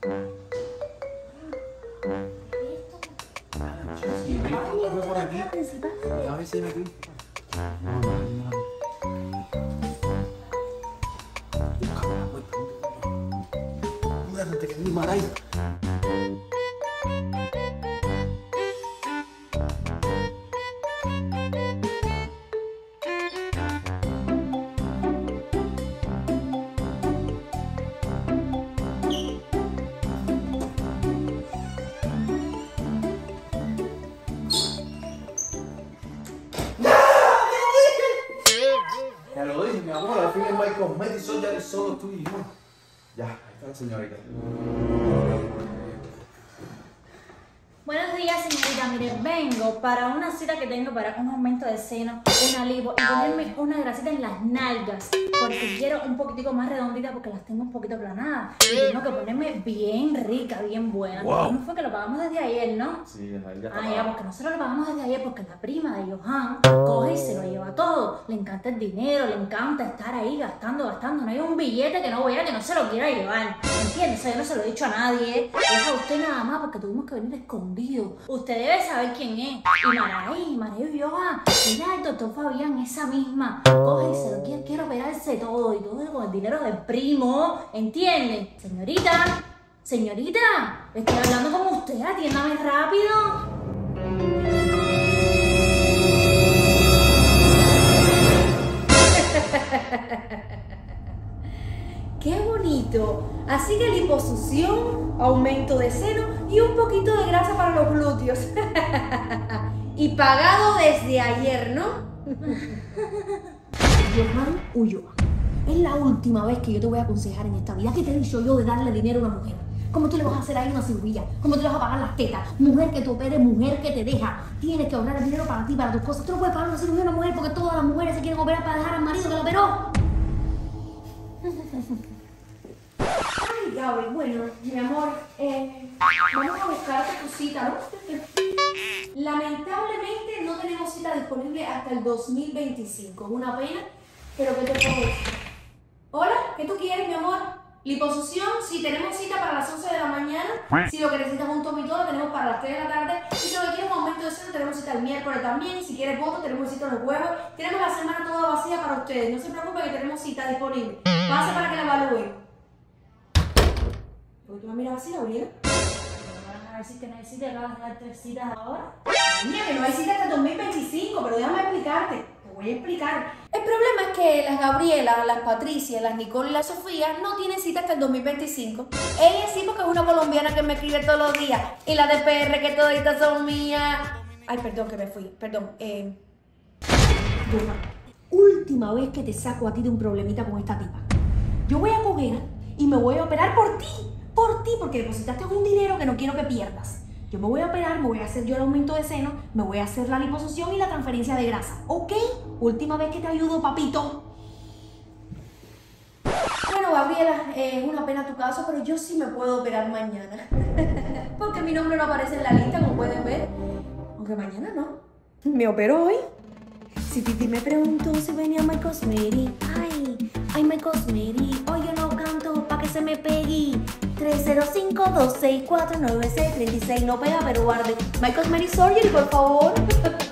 Sí, fue por aquí. A ver si era aquí. Muérdate, que es mi maray. Ya lo dije, mi amor, al fin el My Cosmetics son ya solo tú y yo. Ya, ahí está la señorita. Buenos días, señorita. Mire, vengo para una cita que tengo para un aumento de seno, una lipo y ponerme una grasita en las nalgas. Porque quiero un poquitico más redondita porque las tengo un poquito aplanadas. Y tengo que ponerme bien rica, bien buena. Wow. ¿Cómo fue que lo pagamos desde ayer, no? Sí, ahí ya está. Ah, ya, porque nosotros lo pagamos desde ayer porque la prima de Johan coge y se lo lleva todo. Le encanta el dinero, le encanta estar ahí gastando. No hay un billete que no vea que no se lo quiera llevar. ¿Entiendes? O sea, yo no se lo he dicho a nadie. Es a usted nada más porque tuvimos que venir escondidos. Usted debe saber quién es. Y Maray y Johan. Mira, el doctor Fabián, esa misma. Coge y se lo quiere operarse todo. Y todo con el dinero del primo. ¿Entienden? Señorita, estoy hablando con usted. Atiéndame rápido. ¡Qué bonito! Así que liposucción, aumento de seno y un poquito de grasa para los glúteos. Y pagado desde ayer, ¿no? Johan Ulloa, es la última vez que yo te voy a aconsejar en esta vida. ¿Qué te he dicho yo de darle dinero a una mujer? ¿Cómo tú le vas a hacer ahí una cirugía? ¿Cómo tú le vas a pagar las tetas? Mujer que te opere, mujer que te deja. Tienes que ahorrar el dinero para ti, para tus cosas. Tú no puedes pagar una cirugía a una mujer porque todas las mujeres se quieren operar para dejar al marido que la operó. Ay, Gaby, bueno, mi amor, vamos a buscarte tu cita, ¿no? Lamentablemente no tenemos cita disponible hasta el 2025. Es una pena, pero ¿qué te puedo decir? Hola, ¿qué tú quieres, mi amor? Liposucción, sí, tenemos cita para las 11 de la mañana. Si lo que necesitas un tomito, lo tenemos para las 3 de la tarde. Y si lo que quieres un aumento de seno, tenemos cita el miércoles también. Si quieres voto, tenemos cita los jueves. Tenemos la semana toda vacía para ustedes. No se preocupen que tenemos cita disponible. Pase para que la evalúen. ¿Por qué tú me miras así, Gabriela? A ver si te necesitas, le vas a dar 3 citas ahora. Mira, que no hay cita hasta el 2025, pero déjame explicarte. Te voy a explicar. El problema es que las Gabriela, las Patricia, las Nicole y las Sofía no tienen cita hasta el 2025. Ella sí, porque es una colombiana que me escribe todos los días. Y la de PR, que toditas son mías. Ay, perdón, que me fui. Perdón. Johan, última vez que te saco a ti de un problemita con esta tipa. Yo voy a coger y me voy a operar por ti, porque depositaste un dinero que no quiero que pierdas. Yo me voy a operar, me voy a hacer yo el aumento de seno, me voy a hacer la liposucción y la transferencia de grasa, ¿ok? Última vez que te ayudo, papito. Bueno, Gabriela, es una pena tu caso, pero yo sí me puedo operar mañana. Porque mi nombre no aparece en la lista, como pueden ver. Aunque mañana no. Me opero hoy. Si Titi me preguntó si venía My Cosmetics, ay, My Cosmetics, hoy yo no canto pa' que se me pegue. 305-264-9636, no pega pero guarde. My Cosmetics Surgery, por favor.